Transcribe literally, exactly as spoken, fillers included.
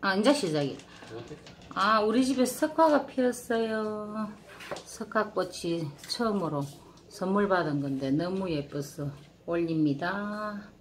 아, 이제 시작이. 아, 우리 집에 석화가 피었어요. 석화꽃이 처음으로 선물 받은 건데 너무 예뻐서 올립니다.